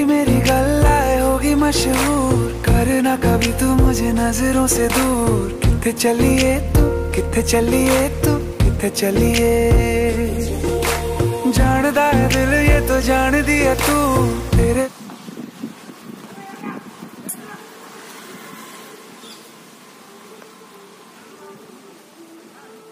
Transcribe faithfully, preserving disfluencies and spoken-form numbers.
तेरी मेरी गल्लाए होगी मशहूर, करना कभी तू मुझे नजरों से दूर। किथे चलिए तू, किथे चलिए तू, किथे चलिए। जानदा है दिल ये तो जान दिया तू, तेरे